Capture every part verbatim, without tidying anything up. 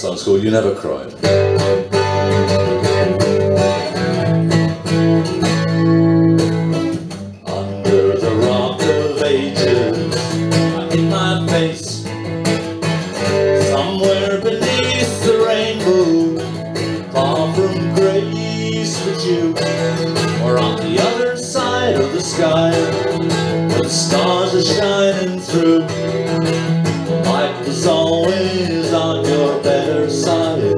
song's called You Never Cried. Under the rock of ages, I hid my face. Somewhere beneath the rainbow, far from grace with you, or on the other side of the sky, where the stars are shining through. The light was always on your better side.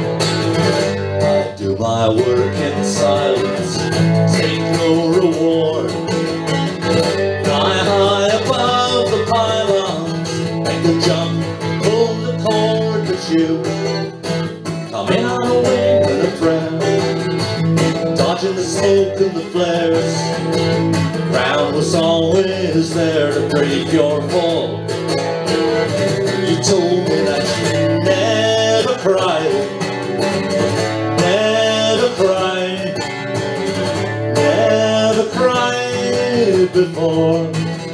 I do my work in silence, take no reward. Fly high above the pylons, make a jump, pull the cord, but you come in on a wing and a prayer, dodging the smoke and the flares. The ground was always there to break your fall. You told me that you never cried, never cried, never cried before.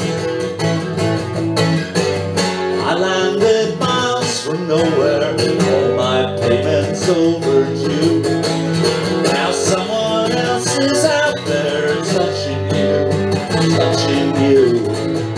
I landed miles from nowhere, all my payments overdue. Now someone else is out there touching you, touching you.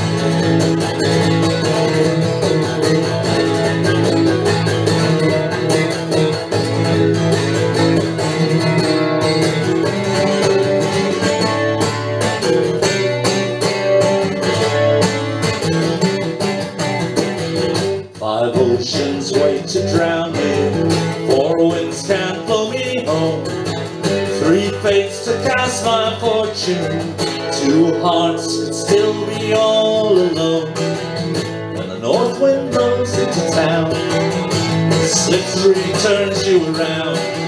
Five oceans wait to drown me, four winds can't blow me home, three fates to cast my fortune, two hearts could still be all alone. When the north wind blows into town, slip three turns you around,